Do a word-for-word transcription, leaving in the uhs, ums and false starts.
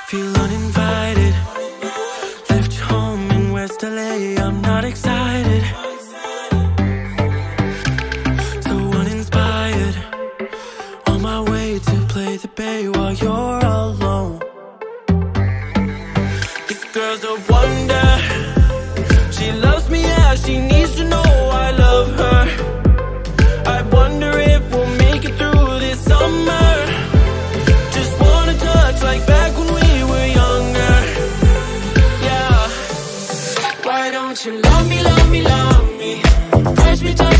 Feel uninvited. Left you home in West L A, I'm not excited. So uninspired. On my way to play the bay while you're alone. This girl's a wonder. She loves me, yeah, she needs to know I love her. I wonder if we'll make it through this summer. Just wanna touch like back when we were younger. Yeah. Why don't you love me, love me, love me? Touch me, touch me.